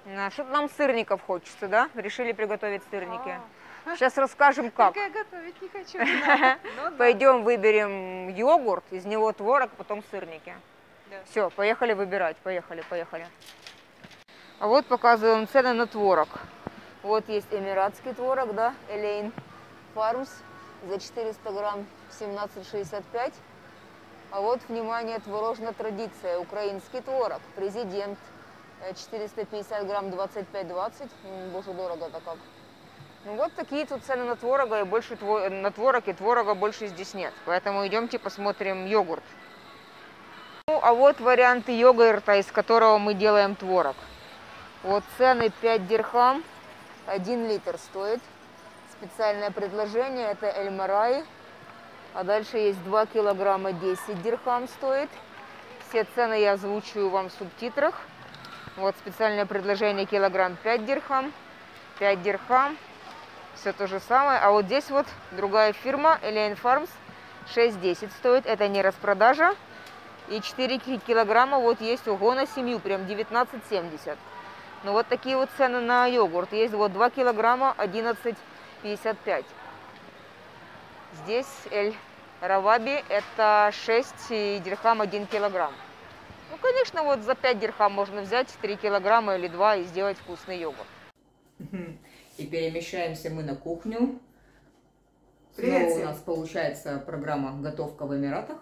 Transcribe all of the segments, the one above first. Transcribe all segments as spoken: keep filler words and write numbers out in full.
Что-то нам сырников хочется, да? Решили приготовить сырники. Сейчас расскажем, как. Я готовить не хочу. Пойдем выберем йогурт, из него творог, потом сырники. Все, поехали выбирать. Поехали, поехали. А вот показываем цены на творог. Вот есть эмиратский творог, да, Элейн Фармс за четыреста грамм семнадцать шестьдесят пять. А вот, внимание, творожная традиция, украинский творог, президент, четыреста пятьдесят грамм двадцать пять двадцать. Боже, дорого-то как. Ну вот такие тут цены на творога, и больше тво... на творог, и творога больше здесь нет. Поэтому идемте посмотрим йогурт. Ну, а вот варианты йогурта, из которого мы делаем творог. Вот цены пять дирхам, один литр стоит. Специальное предложение, это Эль-Марай. А дальше есть два килограмма, десять дирхам стоит. Все цены я озвучиваю вам в субтитрах. Вот специальное предложение, килограмм пять дирхам, пять дирхам. Все то же самое. А вот здесь вот другая фирма, Элейн Фармс, шесть десять стоит. Это не распродажа. И четыре килограмма вот есть ого на семью, прям девятнадцать семьдесят. Ну вот такие вот цены на йогурт. Есть вот два килограмма, одиннадцать пятьдесят пять. Здесь Эль Раваби, это шесть дирхам, один килограмм. Ну, конечно, вот за пять дирхам можно взять три килограмма или два и сделать вкусный йогурт. И перемещаемся мы на кухню. Снова у нас получается программа «Готовка в Эмиратах».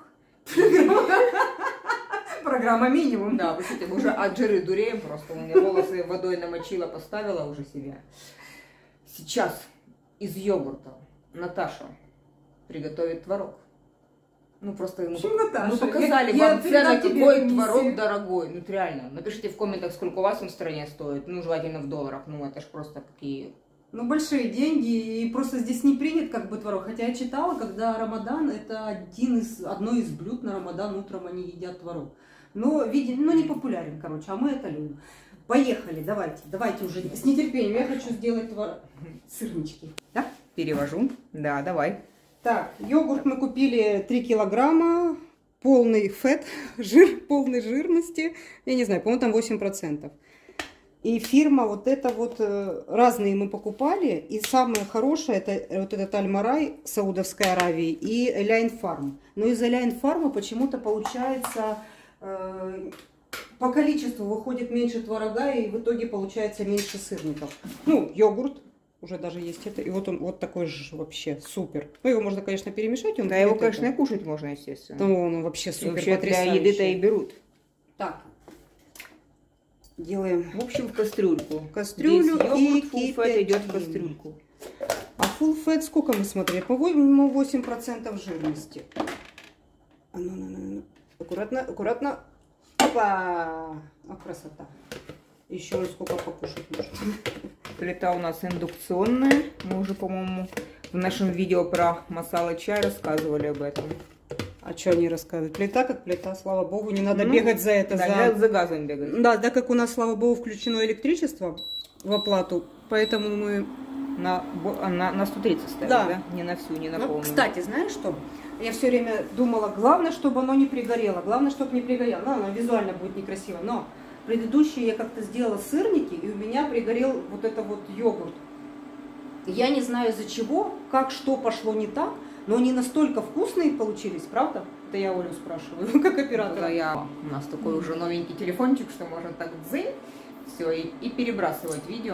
Программа минимум. Да, вы видите, мы уже от жиры дуреем просто. У меня волосы водой намочила, поставила уже себя. Сейчас из йогурта Наташа приготовит творог. Ну просто мы, мы показали я, вам цены, какой творог дорогой. Ну реально, напишите в комментах, сколько у вас он в стране стоит. Ну желательно в долларах, ну это ж просто какие... Ну большие деньги, и просто здесь не принят как бы творог. Хотя я читала, когда Рамадан, это один из, одно из блюд на Рамадан, утром они едят творог. Но, видимо, ну не популярен, короче, а мы это любим. Поехали, давайте, давайте уже с нетерпением. Я хочу сделать творог. Сырнички, да? Перевожу, да, давай. Так, йогурт мы купили три килограмма, полный фэт, жир, полной жирности, я не знаю, по-моему, там восемь процентов. И фирма вот это вот, разные мы покупали, и самое хорошее, это вот этот Аль-Марай Саудовской Аравии и Элейн Фарм. Но из Элейн Фарма почему-то получается, э, по количеству выходит меньше творога, и в итоге получается меньше сырников. Ну, йогурт. Уже даже есть это. И вот он вот такой же вообще супер. Ну, его можно, конечно, перемешать. Он да, его, конечно, это. кушать можно, естественно. Ну, он вообще супер вообще потрясающий. Для еды-то и берут. Так. Делаем. В общем, в кастрюльку. Кастрюлю и full fat идет в кастрюльку. А full fat сколько мы смотрели? По-моему, восемь процентов жирности. А ну, ну, ну, ну. Аккуратно, аккуратно. Опа! О, красота. Еще раз сколько покушать можно. Плита у нас индукционная. Мы уже, по-моему, в нашем видео про масала чай рассказывали об этом. А что они рассказывают? Плита как плита, слава богу, не надо ну, бегать за это. Да, за... за газом бегать. Да, да, как у нас, слава богу, включено электричество в оплату, поэтому мы... На, на, на сто тридцать ставим, да. да? Не на всю, не на ну, полную. Кстати, знаешь что? Я все время думала, главное, чтобы оно не пригорело. Главное, чтобы не пригорело. Ну, оно визуально будет некрасиво, но... Предыдущие я как-то сделала сырники, и у меня пригорел вот это вот йогурт. Я не знаю из-за чего, как что пошло не так, но они настолько вкусные получились, правда? Это я Олю спрашиваю, как оператора. Да, я... У нас такой уже новенький телефончик, что можно так дзынь, все, и, и перебрасывать видео.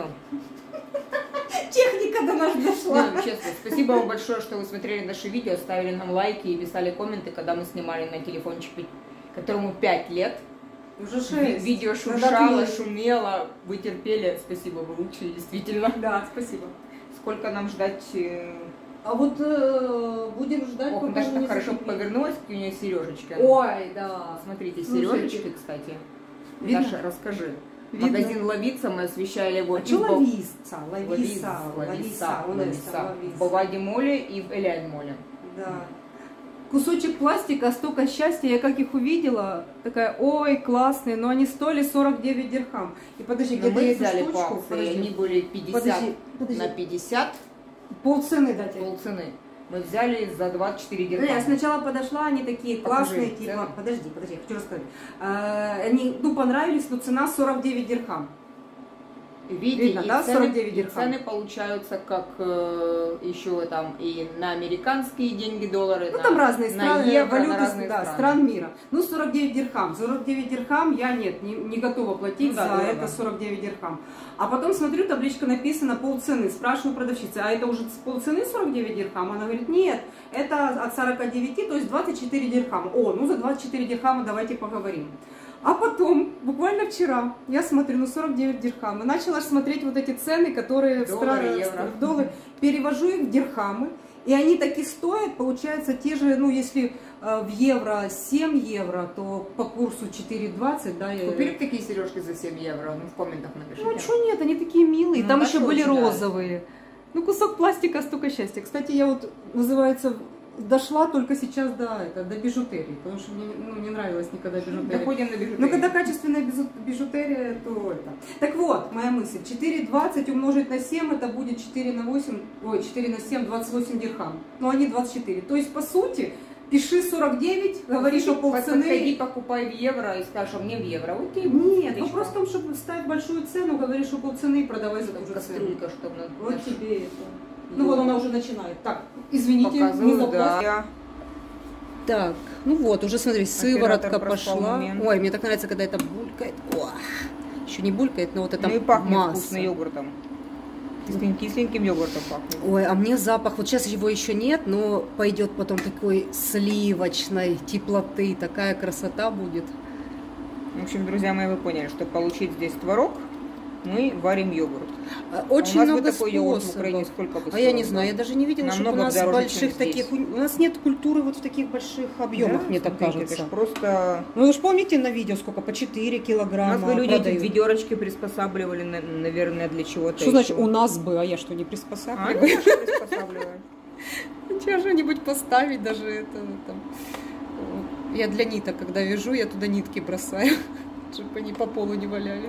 Техника до нас дошла. Ну, честно, спасибо вам большое, что вы смотрели наши видео, ставили нам лайки и писали комменты, когда мы снимали на телефончике, которому пять лет. Уже шесть. Видео шуршало, шумело, вы терпели. Спасибо, вы лучшие, действительно. Да, спасибо. Сколько нам ждать? А вот э, будем ждать, Ох, пока Наташа так хорошо закипит. повернулась, какие у нее сережечки. Ой, да. Смотрите, сережечки, кстати. Видно? Наташа, расскажи. Видно? Магазин Лавица, мы освещали его. А что Лавица? Лавица, Лавица, Лавица. В Бавади-моле и в Элейн-моле. Да. Кусочек пластика, столько счастья, я как их увидела, такая, ой, классные, но они стоили сорок девять дирхам. И подожди, где мы взяли по акции, они были пятьдесят подожди, подожди. на пятьдесят. Полцены дать. Полцены. Мы взяли за двадцать четыре дирхама. Я сначала подошла, они такие классные, Покажи, типа, цену. подожди, подожди, я хочу рассказать. А, они, ну, понравились, но цена сорок девять дирхам. Видите, Видно, и, да, цены, сорок девять и дирхам. цены получаются как э, еще там и на американские деньги, доллары, Ну, на, там разные на страны, евро, валюты, на разные да, страны. стран мира. Ну, сорок девять дирхам. сорок девять дирхам я нет, не, не готова платить Ну, да, за дорого. это сорок девять дирхам. А потом смотрю, табличка написана полцены. Спрашиваю продавщицы, а это уже полцены сорок девять дирхам? Она говорит, нет, это от сорока девяти, то есть двадцать четыре дирхама. О, ну за двадцать четыре дирхама давайте поговорим. А потом, буквально вчера, я смотрю, ну сорок девять дирхам, и начала смотреть вот эти цены, которые Доллары, в евро. в доллары, перевожу их в дирхамы, и они таки стоят, получается, те же, ну если э, в евро семь евро, то по курсу четыре двадцать, да. я- Купили бы такие сережки за семь евро? Ну, в комментах напишите. Ну, что нет, они такие милые, Ну, там так еще что были очень нравится. розовые. Ну, кусок пластика, столько счастья. Кстати, я вот, называется, дошла только сейчас до, это, до бижутерии, потому что мне ну, не нравилось никогда бижутерия. Доходим на бижутерию. Ну, когда качественная бижу- бижутерия, то это. Так вот, моя мысль. четыре двадцать умножить на семь, это будет четыре на восемь, ой, четыре на семь, двадцать восемь дирхам. Но они двадцать четыре. То есть, по сути, пиши сорок девять, говори, что Подходи, полцены. покупай в евро и скажешь, а мне в евро. Окей, Нет, отлично. вопрос в том, чтобы ставить большую цену, говори, что полцены и продавай за ту же цену. Кастрюлька, чтобы на, Вот на- тебе это. Ну вот она уже начинает. Так, извините, не показываю, заплатила. да. Так, ну вот, уже смотри, Оператор сыворотка проспал пошла. момент. Ой, мне так нравится, когда это булькает. О, еще не булькает, но вот это Ну и пахнет масса. вкусно йогуртом. Кислен- Кисленьким йогуртом пахнет. Ой, а мне запах, вот сейчас его еще нет, но пойдет потом такой сливочной теплоты, такая красота будет. В общем, друзья мои, вы поняли, что получить здесь творог, мы варим йогурт. А, А Очень у нас бы много такой йогурт в Украине способов. сколько бы А я не стоил? знаю, я даже не видела, чтобы у Намного нас дороже, больших чем здесь. таких, у нас нет культуры вот в таких больших объемах, Да, мне так смотрите, кажется. Это ж просто... Ну вы же помните на видео, сколько по четыре У килограмма нас бы люди эти продают? ведерочки приспосабливали, на- наверное, для чего-то. Что значит еще. у нас бы, а я что, не А, приспосабливаю? они тоже приспосабливают. Ничего, что-нибудь поставить даже это там. Вот. Я для ниток, когда вяжу, я туда нитки бросаю, чтобы они по полу не валялись.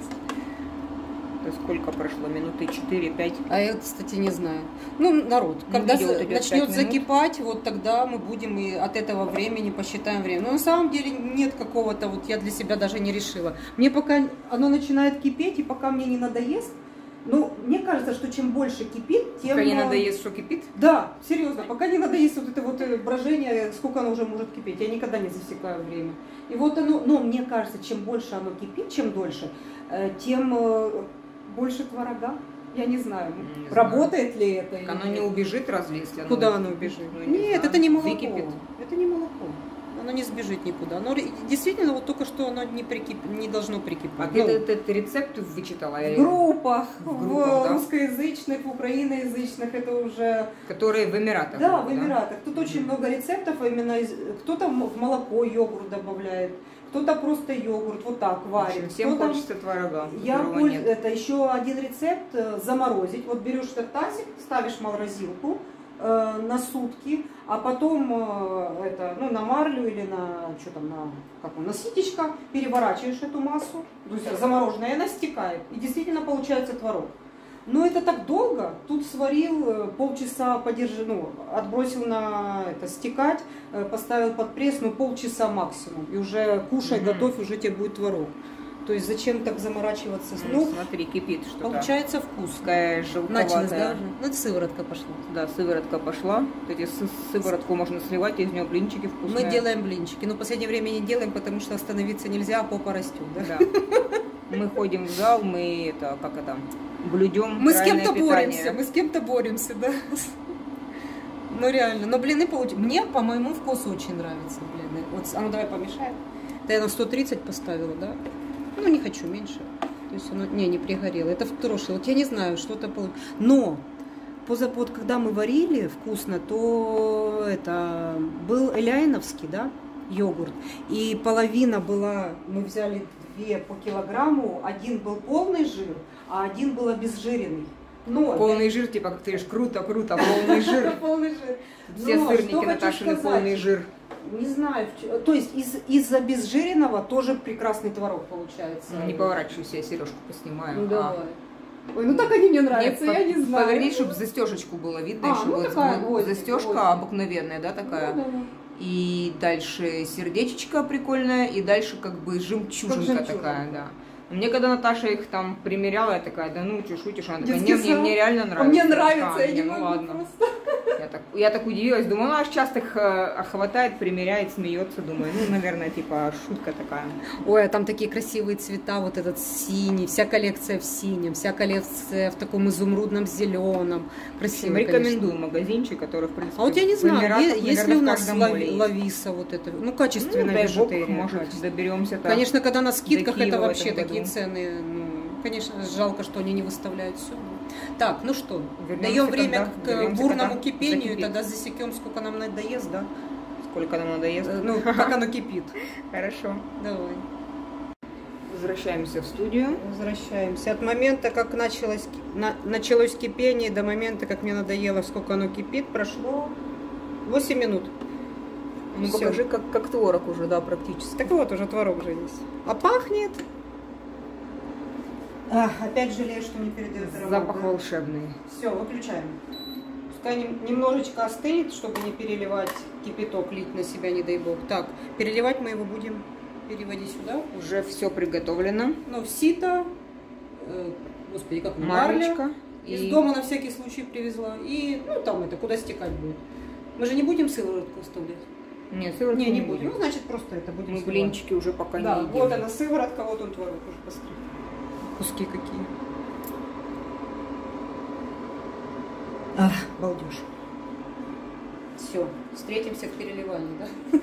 Это сколько прошло? Минуты четыре-пять. А я, кстати, не знаю. Ну, народ, Ну, когда видео за- вот идет начнет пять минут. закипать, вот тогда мы будем и от этого времени посчитаем время. Но на самом деле нет какого-то, вот я для себя даже не решила. Мне пока оно начинает кипеть, и пока мне не надоест, ну, мне кажется, что чем больше кипит, тем... Пока не э, надоест, что кипит. Да, серьезно, пока не надоест вот это вот э, брожение, сколько оно уже может кипеть. Я никогда не засекаю время. И вот оно, ну, мне кажется, чем больше оно кипит, чем дольше, э, тем э, больше творога. Я не знаю, Не работает ли это. Так или оно нет. не убежит, разве если оно... Куда оно убежит? Ну, не Нет, знаю, это не молоко. выкипит. Это не молоко. Оно не сбежит никуда. Оно ре- действительно вот только что оно не, прикип... не должно А прикипать. ты Ну, этот, этот рецепт вычитала? в группах, в в, группах, да? русскоязычных, в украиноязычных, это уже... Которые в Эмиратах. Да, в Эмиратах. Тут очень много рецептов, именно из... кто-то м- в молоко йогурт добавляет, кто-то просто йогурт вот так В варит. общем, всем кто-то- хочется творога, Я которого польз- нет. Это еще один рецепт э, заморозить. Вот берешь этот тазик, ставишь в морозилку э, на сутки, а потом э, это, ну, на марлю или на что там, на, как он, на ситечко переворачиваешь эту массу, то есть замороженная, и она стекает. И действительно получается творог. Но это так долго. Тут сварил, э, полчаса подержи, ну, отбросил на это стекать, э, поставил под пресс, ну, полчаса максимум. И уже кушай, Мгм. готовь, уже тебе будет творог. То есть зачем так заморачиваться? Ну, Ну, смотри, кипит что-то. получается вкусно. Такая желтоватая. Началось, да, уже? Ну, это сыворотка пошла. Да, сыворотка пошла. Вот эти сы- сыворотку можно сливать, из нее блинчики вкусные. Мы делаем блинчики, но в последнее время не делаем, потому что остановиться нельзя, а попа растет. Да? Да. Мы ходим в зал, мы это, как это, блюдем Мы с правильное кем-то питание. боремся, мы с кем-то боремся, да. Ну реально, но блины получились. Мне по моему вкусу очень нравятся блины. Вот, а ну давай помешаем. Да я на сто тридцать поставила, да? Ну не хочу меньше. То есть оно, не, не пригорело. Это в троши. Вот я не знаю, что-то получилось. Но поза- вот когда мы варили вкусно, то это был эляйновский, да, йогурт. И половина была, мы взяли две по килограмму, один был полный жир, а один был обезжиренный. Но Полный жир, типа, как ты говоришь, круто, круто, полный жир. полный жир. Все Но сырники что хочу Наташины сказать, полный жир. Не знаю, в чё- то есть из, из обезжиренного тоже прекрасный творог получается. Не поворачивайся, я сережку поснимаю. Ну А. давай. Ой, ну так они мне нравятся, Нет, я не знаю. Поверни, чтобы застежечку было видно. А, еще ну вот такая, вот гвоздик, застежка гвоздик. обыкновенная, да, такая. Ну, да, да. И дальше сердечечко прикольное, и дальше как бы жемчужинка, Как жемчужина. такая, да. Мне когда Наташа их там примеряла, я такая, да ну, ты шутишь, она такая, не, Детский мне, сад. мне реально нравится. А мне нравится, Да, я не ну могу ладно. просто. Я так, я так удивилась, думаю, она аж часто их э, хватает, примеряет, смеется, думаю, ну, наверное, типа шутка такая. Ой, а там такие красивые цвета, вот этот синий, вся коллекция в синем, вся коллекция в таком изумрудном зеленом. Красиво, Рекомендую конечно. магазинчик, который, в принципе, А вот я не в знаю, Эмиратах, е- есть наверное, ли у в нас каждом лави- моле есть. лависа вот это, ну, Ну, качественная дай бог, бижутерия. может, качественная. доберемся. Конечно, когда на скидках, до Киева это в вообще этом такие году. цены, ну, конечно, жалко, что они не выставляют все. Так, ну что, Вернемся даем время когда? к Вернемся, бурному когда кипению, и закипит. тогда засекем, сколько нам надоест, да? Сколько нам надоест? Э, Ну, как оно кипит. Хорошо. Давай. Возвращаемся в студию. Возвращаемся. От момента, как началось, ки- на- началось кипение, до момента, как мне надоело, сколько оно кипит, прошло восемь минут. Ну, Всё. покажи, как, как творог уже, да, практически. Так вот, уже творог же есть. А пахнет. А, опять жалею, что не передает аромат. Запах волшебный. Все, выключаем. Пускай нем- немножечко остынет, чтобы не переливать кипяток, лить на себя, не дай бог. Так, переливать мы его будем переводить сюда. Уже все приготовлено. Ну, в сито. э, господи, как оно, марля. Марлечка. Из И дома на всякий случай привезла. И, ну, там это, куда стекать будет. Мы же не будем сыворотку оставлять? Нет, сыворотку Не, не будем. Ну, значит, просто это будем Мы сливать. блинчики уже пока Да, не едим. вот она сыворотка, вот он творог уже посмотри. Куски какие. Ах, балдеж. Все, встретимся к переливанию, да?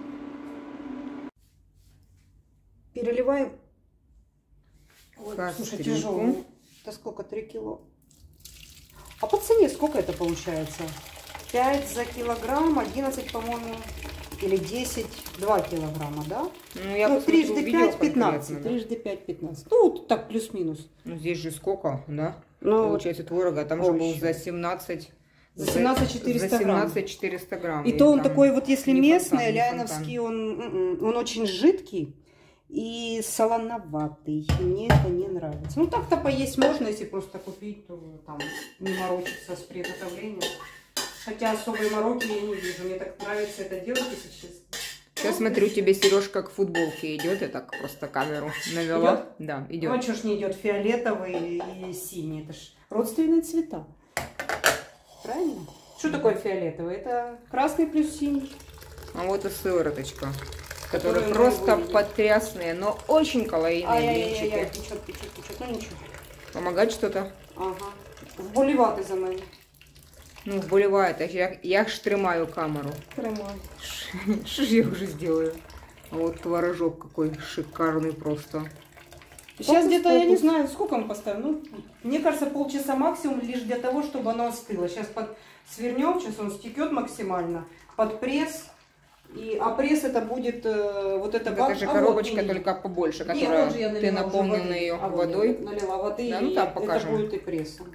Переливаем. Ой, слушай, Кастрюльку. тяжелый. Это сколько? три кило. А по цене сколько это получается? пять за килограмм, одиннадцать, по-моему, или десять, два килограмма, да? Ну, я Ну, посмотрю трижды видео пять, пятнадцать. конкретно, да. Трижды пять, пятнадцать. Ну, вот так плюс-минус. Ну, здесь же сколько, да? Ну, Получается, творога, а там же был Ой, за семнадцать... За семнадцать четыреста за грамм. семнадцать четыреста грамм. И то он там такой вот, если не местный, фонтан, не ляйновский, он, м-м, он очень жидкий и солоноватый. И мне это не нравится. Ну, так-то поесть можно, если просто купить, то там не морочиться с приготовлением. Хотя особой мороки я не вижу. Мне так нравится это делать, если честно. Сейчас смотрю, тебе Сережка к футболке идет, я так просто камеру навела. Идет? Да, Ну, а идет. что ж не идет фиолетовый и синий? Это ж родственные цвета. Правильно? Что такое фиолетовый? Это красный плюс синий. А вот и сывороточка, которые Которую мы просто вывели. потрясные, но очень калорийные Ай-яй-яй-яй, блинчики. течет, течет, течет. Ну ничего. Помогать что-то? Ага. Вболівати за мене. Ну, вболевает, а я, я ж тримаю камеру. Тримай. Что же я уже сделаю? А вот творожок какой шикарный просто. Сейчас Фокус, где-то, я не фокус. знаю, сколько мы поставим. Ну, мне кажется, полчаса максимум лишь для того, чтобы оно остыло. Сейчас под свернем, сейчас он стекет максимально. Под пресс. И, а пресс это будет э, вот это... Это же а вот, коробочка не, только побольше, не, которая вот же я ты налила уже наполнил воды. ее А вот водой. я налила воды, Да, ну и там это покажем. будет и прессом.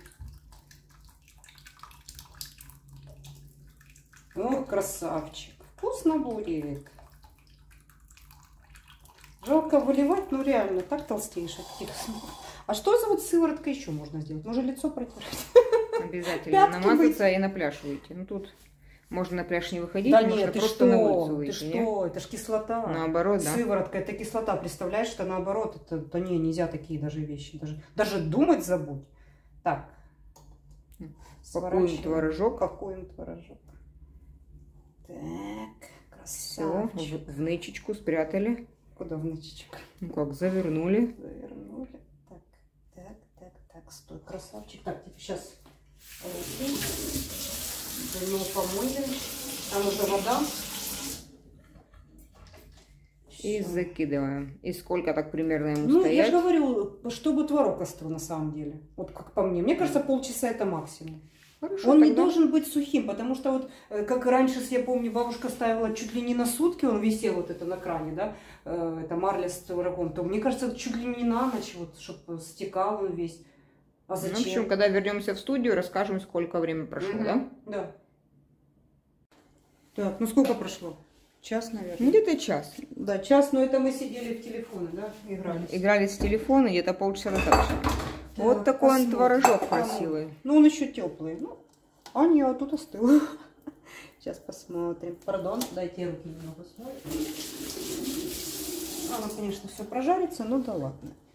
Ох, красавчик. Вкусно будет. Жалко выливать, ну реально, так толстеешь от этих слов. А что за вот сыворотка еще можно сделать? Можно лицо протирать? Обязательно Пятки намазаться и на пляж выйти. Ну тут можно на пляж не выходить, Да можно нет, ты просто что? на улицу Ты выйти. не? что? Это ж кислота. Наоборот, да. Сыворотка, это кислота. Представляешь, что наоборот, это, да не, нельзя такие даже вещи. Даже, даже думать забудь. Так. Пакуем Сворачиваем. творожок. Пакуем творожок. Так, Все, красавчик. в, в нычечку спрятали. Куда в нычечку? Ну как, завернули. Завернули. Так, так, так, так, стой, красавчик. Так, теперь сейчас руки. Заодно помыли. Там уже вода. И Всё. закидываем. И сколько так примерно ему Ну, я стоять? же говорю, чтобы творог остыл на самом деле. Вот как по мне. Мне кажется, полчаса это максимум. Хорошо, Он не тогда. должен быть сухим, потому что вот, э, как раньше, я помню, бабушка ставила чуть ли не на сутки, он висел вот это на кране, да, э, это марля с творогом, то мне кажется, чуть ли не на ночь, вот, чтобы стекал он весь. А Ну, зачем? в общем, когда вернемся в студию, расскажем, сколько времени прошло, Мгм. да? Да. Так, ну сколько прошло? Час, Ну, наверное. где-то час. Да, час, но это мы сидели в телефоне, да, играли. Играли с телефона, где-то полчаса назад. Вот такой он посмотрим. творожок А, красивый. Ну, он еще теплый. Ну, а нет, тут остыл. Сейчас посмотрим. Пардон, дайте я руки немного смою. Оно, конечно, все прожарится, ну да ладно.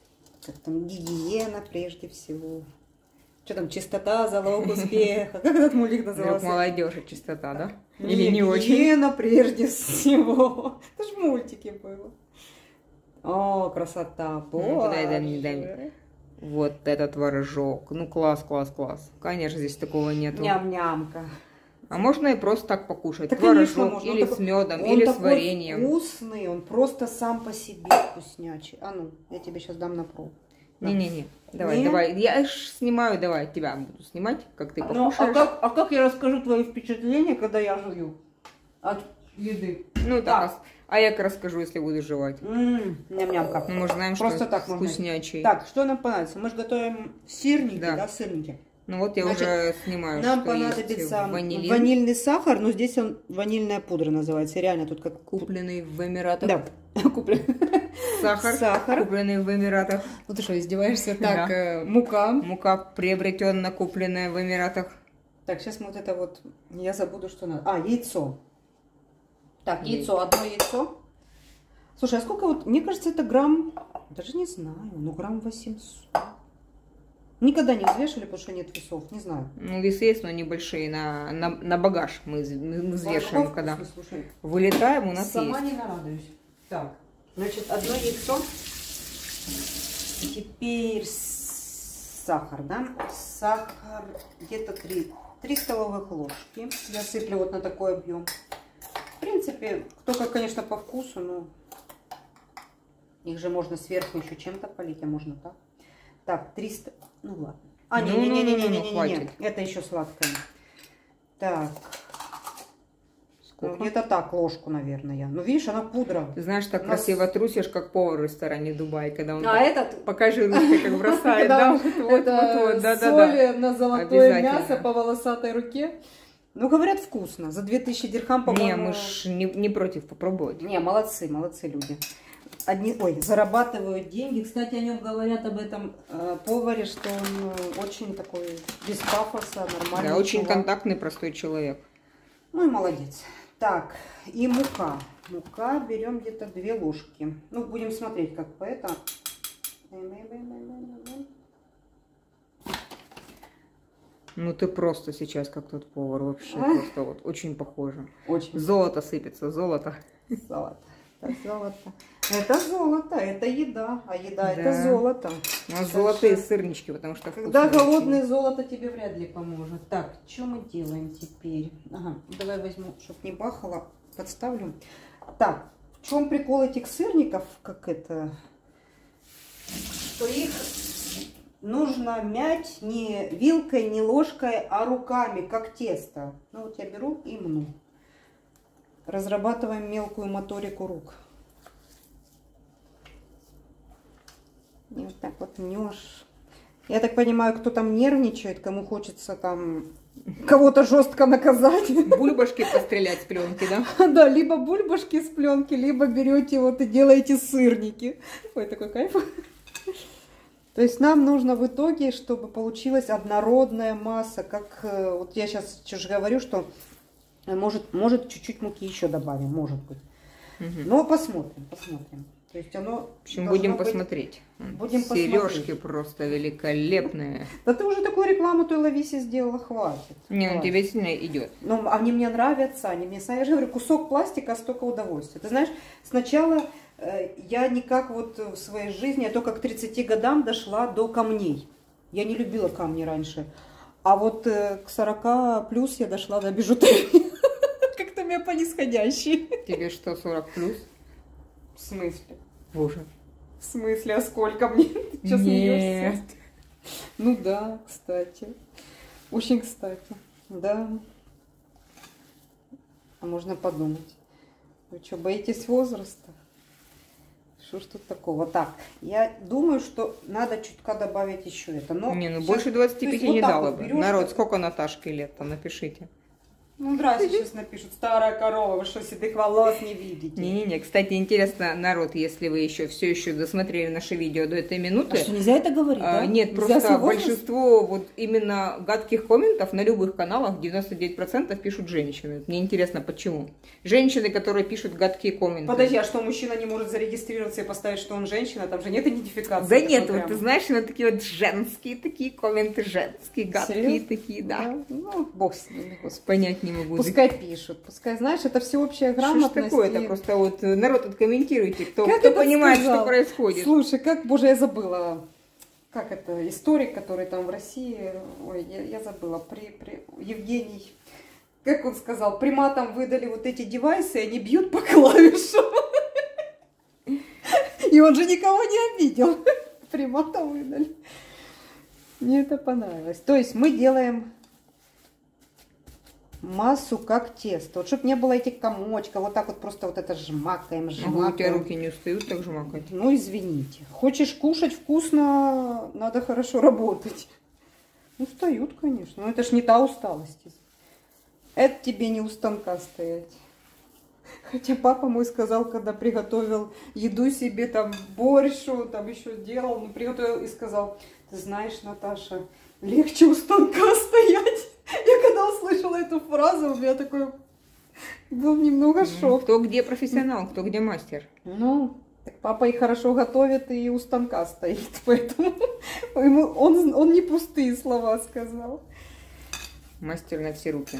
Как там гигиена прежде всего. Что там, чистота, залог успеха. Как этот мультик назывался? Молодежи чистота, да? Не, Или не очень? гигиена прежде всего. Это же мультики было. О, красота. Ну, дай, дай мне, дай Боже. мне. Вот этот творожок. Ну, класс, класс, класс. Конечно, здесь такого нету. Ням-нямка. А можно и просто так покушать. Да, конечно, Творожок можно. Он или такой- с медом, Он или с такой вареньем. вкусный, он просто сам по себе вкуснячий. А ну, я тебе сейчас дам на пробу. Не-не-не. Давай, Не? давай. Я ж снимаю, давай. Тебя буду снимать, как ты Ну, а покушаешь. как, а как я расскажу твои впечатления, когда я жую от еды? Ну, так. Так. а- А я расскажу, если буду жевать. М, Ням-нямка. Ну, мы же знаем, Просто что так можно. вкуснячий. Так, что нам понадобится? Мы же готовим сырники, Да. да, сырники. Ну вот я Значит, уже снимаю, Нам что понадобится есть ванилин, ванильный сахар, но здесь он ванильная пудра называется. Реально тут как... купленный в Эмиратах. Да, куплен. Сахар, Сахар. купленный в Эмиратах. Ну ты что, издеваешься? Так, Да. э, мука. Мука, приобретенно купленная в Эмиратах. Так, сейчас мы вот это вот... Я забуду, что надо. А, яйцо. Так, яйцо, одно яйцо. Слушай, а сколько вот... Мне кажется, это грамм... Даже не знаю, ну грамм восемьсот. Никогда не взвешивали, потому что нет весов, не знаю. Ну, весы есть, но небольшие, на, на, на багаж мы, вз- мы взвешиваем, Какой когда вкусный, слушай. вылетаем, у нас Сама есть. не нарадуюсь. Так, значит, одно яйцо. Теперь сахар, да? Сахар где-то три, три столовых ложки. Я сыплю вот на такой объем. В принципе, кто как, конечно, по вкусу, но их же можно сверху еще чем-то полить, а можно так. Так, триста, ну ладно. А, Ну, ну, ну, ну, не-не-не-не-не-не-не, хватит. это еще сладкое. Так, ну, Сколько? где-то так, ложку, наверное. Ну, видишь, она пудра. Ты знаешь, так У нас- красиво трусишь, как повар в ресторане Дубай, когда он А так- этот... покажи ручкой, как бросает, да? Вот, вот, вот, да, да, да. соли на золотое Обязательно. мясо по волосатой руке. Ну, говорят, вкусно. За две тысячи дирхам, Не, по-моему... мы ж не, не против попробовать. Не, молодцы, молодцы люди. Одни, ой, зарабатывают деньги. Кстати, о нем говорят, об этом э, поваре, что он э, очень такой без пафоса, нормальный. Да, очень чувак. контактный, простой человек. Ну и молодец. Так, и мука. Мука берем где-то две ложки. Ну, будем смотреть, как по это. Ну ты просто сейчас как тот повар, вообще А? просто вот очень похоже. Очень Золото сыпется, золото. золото. Это золото. Это золото, это еда. А еда это Да. золото. У нас Так золотые что, сырнички, потому что Когда вкусные голодное очень. золото тебе вряд ли поможет. Так, что мы делаем теперь? Ага, давай возьму, чтобы не бахало, подставлю. Так, в чем прикол этих сырников, как это, что их нужно мять не вилкой, не ложкой, а руками, как тесто. Ну вот я беру и мну. Разрабатываем мелкую моторику рук. И вот так вот мнешь. Я так понимаю, кто там нервничает, кому хочется там кого-то жестко наказать. Бульбашки пострелять с пленки, да? Да, либо бульбашки с пленки, либо берете вот и делаете сырники. Ой, такой кайф. То есть нам нужно в итоге, чтобы получилась однородная масса, как э, вот я сейчас же говорю, что может, может чуть-чуть муки еще добавим, может быть. Мгм. Но посмотрим, посмотрим. То есть оно В общем, должно будем быть- посмотреть. Будем Сережки посмотреть. просто великолепные. Да ты уже такую рекламу той Лависе сделала, хватит. Не, он Хватит. тебе сильно идет. Ну, они мне нравятся, они мне... Я же говорю, кусок пластика, столько удовольствия. Ты знаешь, сначала э, я никак вот в своей жизни, я только к тридцати годам дошла до камней. Я не любила камни раньше. А вот э, к сорока плюс я дошла до бижутерии. Как-то меня по нисходящей. Тебе что, сорок плюс? В смысле? Боже. В смысле, а сколько мне? Ты сейчас Нет. смеешься? Ну да, кстати. Очень кстати. Да. А можно подумать. Вы что, боитесь возраста? Что ж тут такого? Так, я думаю, что надо чутка добавить еще это. Но Не, ну щас- больше двадцати то есть пяти вот не так дала вот бы. берешь, Народ, как- сколько Наташке лет-то, напишите. Ну, здрасте, сейчас напишут, старая корова, вы что, седых волос не видите? Не-не-не, кстати, интересно, народ, если вы еще все еще досмотрели наше видео до этой минуты. А что, нельзя это говорить, а, да? Нет, Нельзя просто большинство вот именно гадких комментов на любых каналах, девяносто девять процентов пишут женщины. Мне интересно, почему? Женщины, которые пишут гадкие комменты. Подожди, а что, мужчина не может зарегистрироваться и поставить, что он женщина? Там же нет идентификации. Да нет, вот вот ты знаешь, вот такие вот женские такие комменты, женские, гадкие Серьезно? такие, да. Да? Ну, бог с ними, господи. Понять не могу. Пускай пишут, пускай, знаешь, это всеобщая Что ж грамотность. такое-то? и- Просто вот народ откомментируйте, кто, Как кто это понимает, сказал? что происходит. Слушай, как, боже, я забыла, как это, историк, который там в России, ой, я, я забыла, при, при, Евгений, как он сказал, приматам выдали вот эти девайсы, и они бьют по клавишам. И он же никого не обидел. Приматам выдали. Мне это понравилось. То есть мы делаем массу как тесто. Вот чтобы не было этих комочков, вот так вот просто вот это жмакаем, Ага, у тебя жмакаем. руки не устают так жмакать? Ну, извините. Хочешь кушать вкусно, надо хорошо работать. Устают, конечно. Но это ж не та усталость. Это тебе не у станка стоять. Хотя папа мой сказал, когда приготовил еду себе, там борщ, там еще делал, ну, приготовил и сказал, ты знаешь, Наташа, легче у станка стоять. Я когда услышала эту фразу, у меня такой был немного шок. Кто где профессионал, кто где мастер. Ну, так папа и хорошо готовит, и у станка стоит, поэтому ему, он, он не пустые слова сказал. Мастер на все руки.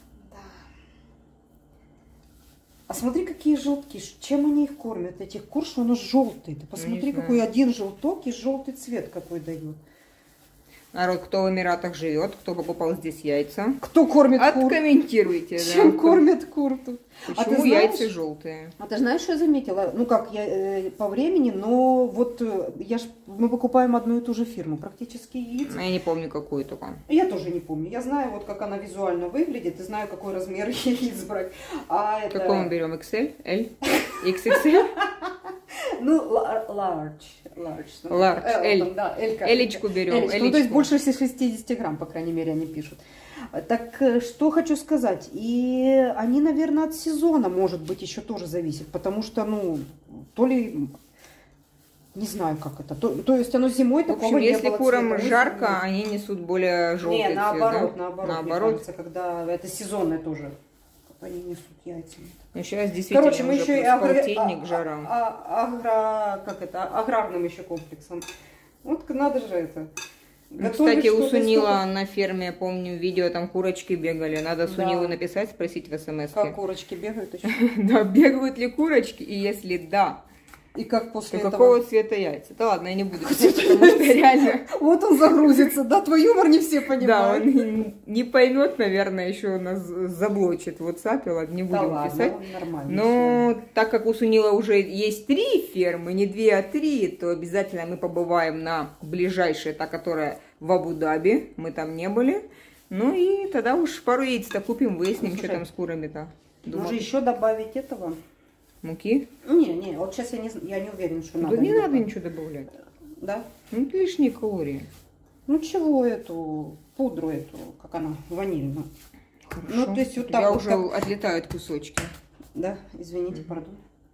А смотри, какие желтки, чем они их кормят, этих кур, что оно желтый. Ты посмотри, знаю. какой один желток и желтый цвет какой дает. Народ, кто в Эмиратах живет, кто покупал здесь яйца, Кто кормит кур? откомментируйте. Чем да, кормят кур тут? Почему А ты знаешь- яйца желтые? А ты знаешь, что я заметила? Ну как, я э, по времени, но вот э, я ж, мы покупаем одну и ту же фирму, практически яиц. Я не помню, какую только. Я тоже не помню. Я знаю, вот как она визуально выглядит, и знаю, какой размер яиц брать. А это... Какой мы берем? икс эль? L? икс икс эль? Ну, ла- large. Large. ну, Large, L, L. там, да, L-ка. Элечку берем, Элечку. Ну, то есть элечку. больше шестьдесят грамм, по крайней мере, они пишут. Так э, что хочу сказать. И они, наверное, от сезона, может быть, еще тоже зависят. Потому что, ну, то ли... Не знаю, как это. То, то есть оно зимой В такого общем, не если было курам цвета. жарко, они несут более желтый Не, цвет, наоборот, да? наоборот, мне Наоборот. кажется, когда это сезонное тоже, как они несут яйца. Ну, сейчас действительно Короче, мы уже еще и плюс агро... полтинник, а- жара. а- агро... как это? аграрным еще комплексом. Вот надо же это. Ну, готовить кстати, у что-то Сунила на ферме, я помню, видео, там курочки бегали. Надо Да. Сунилу написать, спросить в смс. Как курочки бегают еще. Да, бегают ли курочки, и если да, И как то после этого... какого цвета яйца? Да ладно, я не буду писать, потому что реально, Вот он загрузится, да? Твой юмор не все да, понимают. он не поймет, наверное, еще нас заблочит в WhatsApp, и ладно, не Да будем ладно, писать. нормально. Но так как у Сунила уже есть три фермы, не две, а три, то обязательно мы побываем на ближайшей, та, которая в Абу-Даби, мы там не были. Ну и тогда уж пару яиц-то купим, выясним, Ну, что слушай, там с курами-то. Может Думаю, еще добавить этого? муки? Не, не, вот сейчас я не, з- я не уверена, что Да надо. не надо добавить. ничего добавлять. Да? Ну, это лишние калории. Ну чего эту пудру эту, как она, ванильную? Хорошо. Ну, то есть вот У так тебя вот уже как- отлетают кусочки. Да, извините, Мгм. пардон.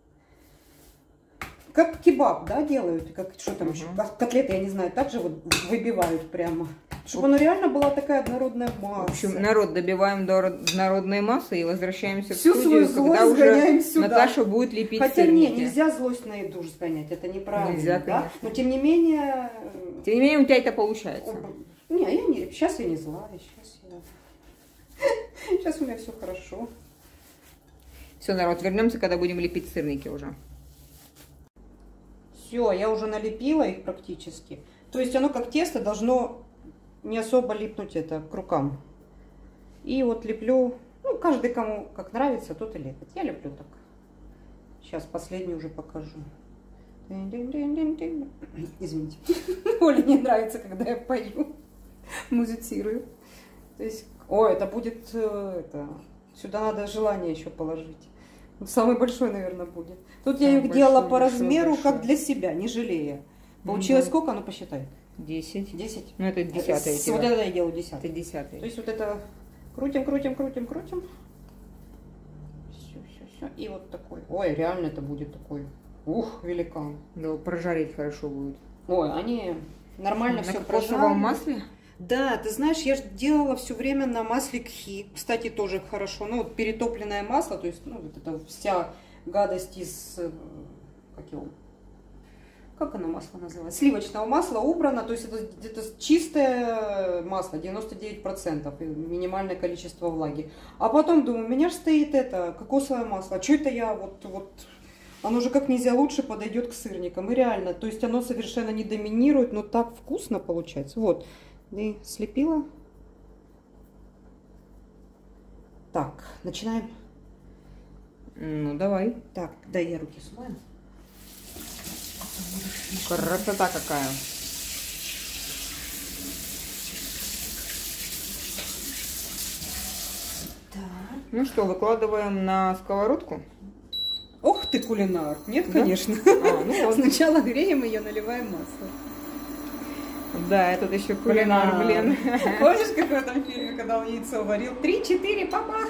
Как кебаб, да, делают? Как, что там Мгм. еще? Как котлеты, я не знаю, так же вот выбивают прямо. Чтобы оно реально была такая однородная масса. В общем, народ, добиваем до народной массы и возвращаемся Всю в свою студию, когда злость уже сгоняем сюда. Наташа будет лепить Хотя не, сырники. нельзя злость на еду сгонять, это неправильно, Нельзя, да? конечно. Но тем не менее... Тем не менее, у тебя это получается. э, Не, я не, сейчас я не злая, сейчас я... Сейчас у меня все хорошо. Все, народ, вернемся, когда будем лепить сырники уже. Все, я уже налепила их практически. То есть оно как тесто должно не особо липнуть это к рукам. И вот леплю, ну каждый кому как нравится, тот и лепит. Я леплю так. Сейчас последний уже покажу. Извините. Оле не нравится, когда я пою, музицирую. То есть, о, это будет, э, это, сюда надо желание еще положить. Вот самый большой, наверное, будет. Тут я Самый их делала большой, по большой, размеру, большой. как для себя, не жалея. Получилось Мгм. сколько? Ну, посчитай. Десять. Десять? Ну, это десятое у С- тебя. Вот это я делаю Это десятый. десятый. То есть вот это Крутим, крутим, крутим, крутим. Все, все, все. И вот такой. Ой, реально это будет такой. Ух, великан. Да, прожарить хорошо будет. Ой, они нормально На все кокосовом масле? Да, ты знаешь, я же делала все время на масле кхи. Кстати, тоже хорошо. Ну, вот перетопленное масло, то есть, ну, вот это вся гадость из, как его, как оно масло называется? Сливочного масла убрано, то есть это, это чистое масло, девяносто девять процентов, минимальное количество влаги. А потом думаю, у меня же стоит это, кокосовое масло, а что это я вот, вот, оно же как нельзя лучше подойдет к сырникам. И реально, то есть оно совершенно не доминирует, но так вкусно получается. Вот, и слепила. Так, начинаем. Ну, давай. Так, дай я руки смою. Красота какая. Так. Ну что, выкладываем на сковородку? Ох ты, кулинар. Нет, Да? конечно. А, ну вот. Сначала греем ее, наливаем масло. Да, этот еще кулинар, блин. Помнишь, как в этом фильме, когда он яйцо варил? Три-четыре, бабах!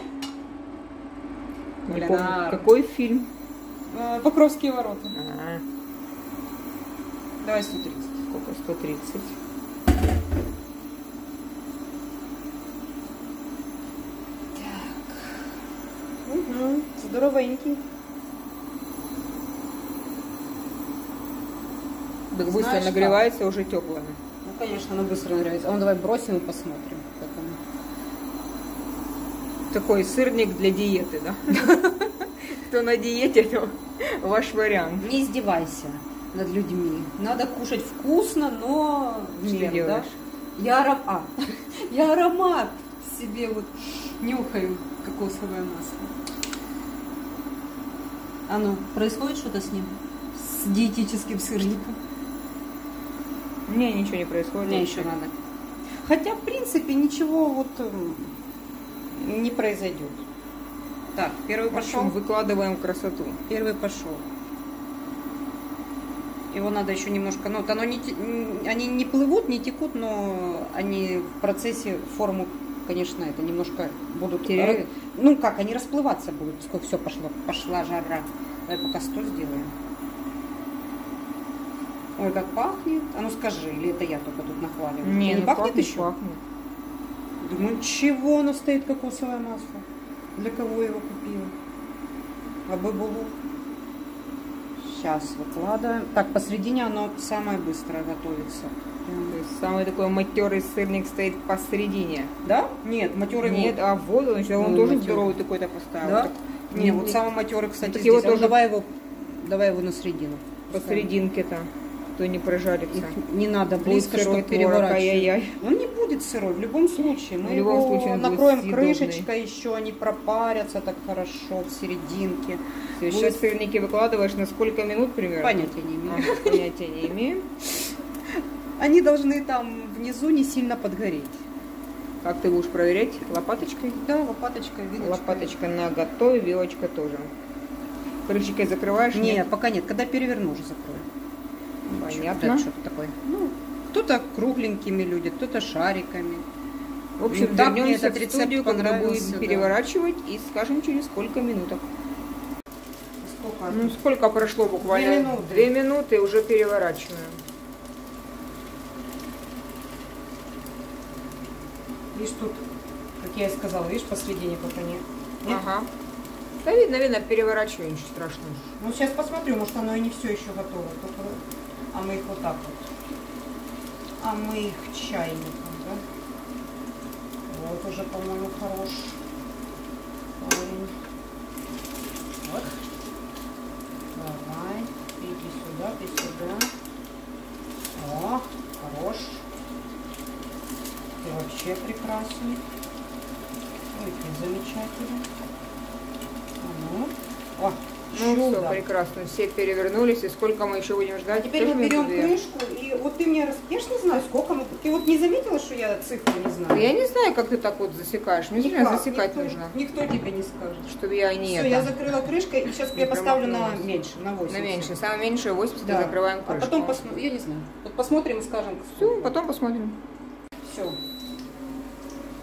Не помню, какой фильм? Покровские ворота. А, Давай сто тридцать. сколько? сто тридцать. Так. Угу. Здоровенький. Так быстро Знаешь, нагревается, уже теплое. Ну, конечно, оно быстро нравится. А ну, давай бросим и посмотрим. Как оно. Такой сырник для диеты, да? Кто на диете, то ваш вариант. Не издевайся над людьми. Надо кушать вкусно, но в Что меру, делаешь? да? Я, аром... а, я аромат себе вот нюхаю кокосовое масло. А ну, происходит что-то с ним? С диетическим сырником? Не, ничего не происходит. Мне еще надо. Хотя, в принципе, ничего вот м, не произойдет. Так, первый В общем, пошел. выкладываем красоту. Первый пошел. Его надо еще немножко, ну, вот оно не, те- м, они не плывут, не текут, но они в процессе форму, конечно, это немножко будут Теряют? ра- Ну как, они расплываться будут. Сколько все пошло, пошла жара. Давай пока сто сделаем. Ой, как пахнет. А ну скажи, или это я только тут нахваливаю? Не, не ну пахнет, пахнет, еще? пахнет. Думаю, чего оно стоит кокосовое масло? Для кого я его купила? А бабулу? Сейчас выкладываем. Так, посередине оно самое быстрое готовится. То есть самый такой матерый сырник стоит посередине. Да? Нет, матерый Нет, вот. а вот он, еще он Ну, тоже матерый. здоровый такой-то поставил. Да? Так, Не, не- вот не- самый матерый, кстати, так здесь. его А ну, тоже- давай его, давай его на середину. посерединке-то, то не прожарится. Их не надо Будет близко, сырой чтобы творог, переворачивать. ай-яй-яй. Он не будет сырой, в любом случае. Мы В любом его случае он будет накроем съедобный. крышечкой, еще они пропарятся так хорошо в серединке. То есть Будет- сейчас сырники выкладываешь на сколько минут примерно? Понятия не имею. Ага, понятия не имею. Они должны там внизу не сильно подгореть. Как ты будешь проверять? Лопаточкой? Да, лопаточкой, вилочкой. Лопаточка на готове, вилочка тоже. Крышечкой закрываешь? Нет, пока нет. Когда переверну, уже закрою. Понятно. Что-то такое. Ну, кто-то кругленькими люди, кто-то шариками. В общем, Ну, так мне вернемся этот в рецепт студию, когда понравился, будем да. переворачивать, и скажем через сколько минуток. Сколько? Ну, сколько прошло буквально? Две минуты. Две минуты, уже переворачиваем. Видишь, тут, как я и сказала, видишь, посредине как они. Нет? Ага. Да видно, видно, переворачиваю, ничего страшного. Ну, сейчас посмотрю, может, оно и не все еще готово. Только... А мы их вот так вот. А мы их чайником, да? Вот уже, по-моему, хорош. Парень. Вот. Давай. Ты иди сюда, ты сюда. О, хорош. Ты вообще прекрасный. Ой, ты замечательный. А ну. О, Ну, чудо. все, прекрасно. Все перевернулись, и сколько мы еще будем ждать? А теперь мы Тоже берем минуты две. крышку, и вот ты мне... рас- Я ж не знаю, сколько мы... Ты вот не заметила, что я цифры не знаю? Я не знаю, как ты так вот засекаешь. Мне Никак, реально засекать никто, нужно. Никто тебе не скажет. Чтобы я не Все, это, я закрыла крышкой, и сейчас Не я поставлю на промахнулась. меньше, на восемьдесят. на меньше. Самое меньшее восемьдесят, Да. и закрываем А крышку. потом посмотрим, я не знаю. Вот посмотрим и скажем. Все, потом посмотрим. Все.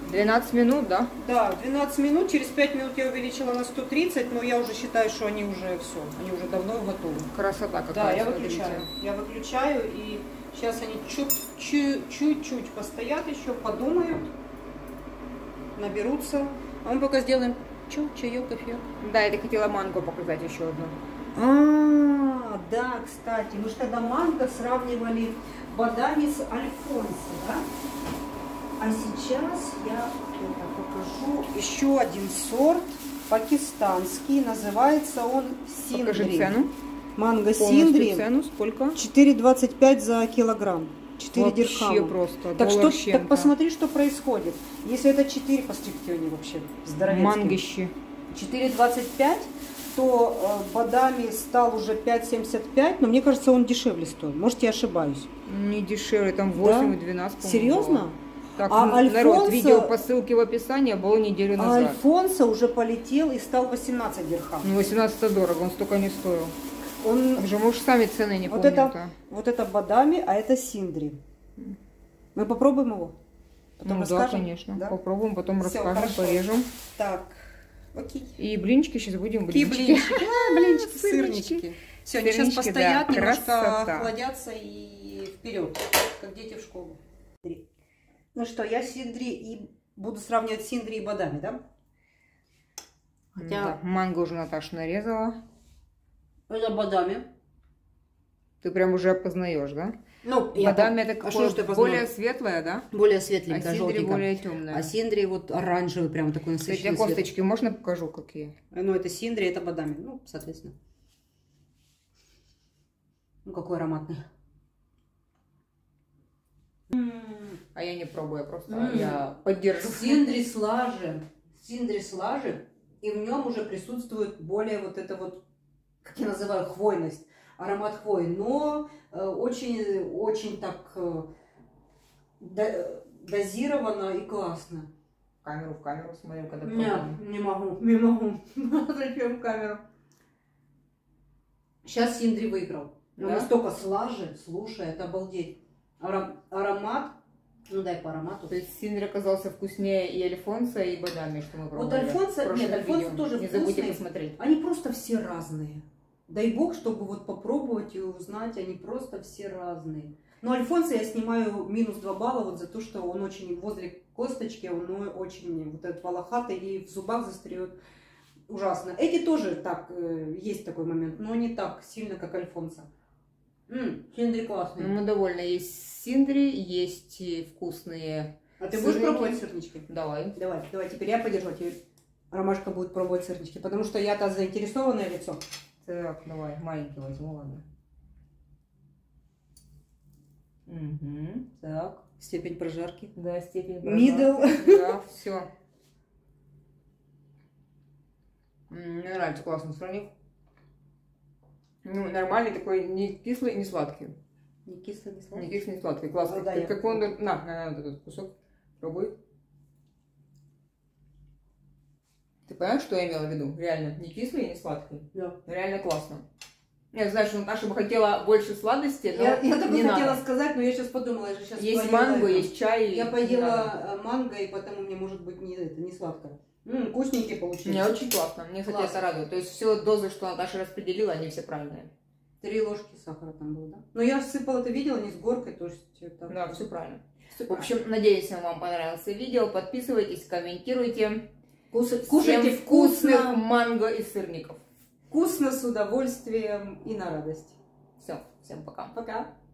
двенадцать минут, да? Да, двенадцать минут, через пять минут я увеличила на сто тридцать, но я уже считаю, что они уже все, они уже давно готовы. Красота какая. Да, я смотрите. выключаю. Я выключаю, и сейчас они чуть-чуть постоят еще, подумают, наберутся. А мы пока сделаем чу, чаек, кофеек. Да, я хотела манго показать еще одну. А, да, кстати, мы же тогда манго сравнивали бодами с Альфонсо, да? А сейчас я это покажу еще один сорт, пакистанский, называется он Синдри. Покажи цену. Манго Полностью Синдри. цену сколько? четыре двадцать пять за килограмм. четыре Вообще дирхама. просто. Так, доллар что, с так чем-то. посмотри, что происходит. Если это четыре, посмотрите, они вообще здоровецкие. Мангощи. четыре двадцать пять, то э, бодами стал уже пять семьдесят пять, но мне кажется, он дешевле стоит. Может, я ошибаюсь. Не дешевле, там восемь и двенадцать. Серьезно? Было. Так, А ну, Альфонсо- народ, видео по ссылке в описании было неделю А назад. Альфонсо уже полетел и стал восемнадцать дирхам. Ну, восемнадцать дорого, он столько не стоил. Он, Уже, может, сами цены не вот, помнят. это, вот это бодами, а это Синдри. Мы попробуем его? Потом Ну да, расскажем? конечно. Да? Попробуем, потом Всё, расскажем, хорошо. порежем. Так, окей. И блинчики сейчас будем Какие блинчики. блинчики? А, блинчики, Сырнички. сырнички. Все, они сейчас Сырнички, постоят, да, немножко красота. охладятся и вперед, как дети в школу. Ну что, я Синдри и буду сравнивать Синдри и бодами, да? Хотя- Да, манго уже Наташа нарезала. Это бодами. Ты прям уже опознаешь, да? Ну, я Бодами по- это а что какое ж ты познала? более светлое, да? Более А светленькое, синдри желтенькое. более темное. А Синдри вот оранжевый, прям такой Кстати, насыщенный а цвет. косточки можно покажу, какие? Ну, это Синдри, это бодами. Ну, соответственно. Ну, какой ароматный. А я не пробую, я просто М. я поддерживаю. Синдри слаже. Синдри слаже. И в нем уже присутствует более вот это вот, как я называю, хвойность. Аромат хвои. Но э, очень, очень так э, до- дозировано и классно. В камеру, в камеру смотрю, когда Нет, пробуем. не могу, не могу. Зачем в камеру? Сейчас Синдри выиграл. Он Да? настолько слаже, слушай, это обалдеть. Ара- аромат, ну дай по аромату. То есть синдри оказался вкуснее и Альфонсо, и бодами, что мы пробовали. Альфонсо- в прошлом нет, Альфонсо видео. тоже Не забудьте вкусный. посмотреть. Они просто все разные. Дай бог, чтобы вот попробовать и узнать, они просто все разные. Но Альфонсо я снимаю минус два балла вот за то, что он очень возле косточки, он очень вот этот волохатый и в зубах застряет. Ужасно. Эти тоже так, э, есть такой момент, но не так сильно, как Альфонсо. Ммм, Синдри классный. Ну, мы довольны. Есть синдри, есть и вкусные. А ты сырники. будешь пробовать сырнички? Давай. Давай, давай, теперь я подержу, теперь Ромашка будет пробовать сырнички, потому что я-то заинтересованное лицо. Так, давай, маленький возьму, ладно. Угу, так. Степень прожарки. Да, степень. Middle. Да, все. Мне нравится, классно сырник. Ну, нормальный такой, не кислый, не сладкий. Не кислый, не Не сладкий. кислый, не сладкий, классный. Ну, да, как, я- как он, на, на, на этот кусок, пробуй. Ты понимаешь, что я имела в виду? Реально, не кислый и не сладкий. Да. Реально классно. Я знаю, что Наташа бы хотела больше сладости, но Я, я только не хотела надо. сказать, но я сейчас подумала, я же сейчас Есть поела манго, это. есть чай. Я не поела надо. э, манго, и потому мне может быть не, это, не сладко. М, вкусненькие получились. Не, очень классно. Мне, кстати, Классно. это радует. То есть все дозы, что Наташа распределила, они все правильные. Три ложки сахара там было, да? Но я сыпала, ты видела, не с горкой, то есть это... Да, все правильно. Всё В общем, надеюсь, вам понравилось видео. Подписывайтесь, комментируйте. Кус- Всем Кушайте вкусных вкусно, манго и сырников. вкусно, с удовольствием и на радость. Все, всем пока. Пока.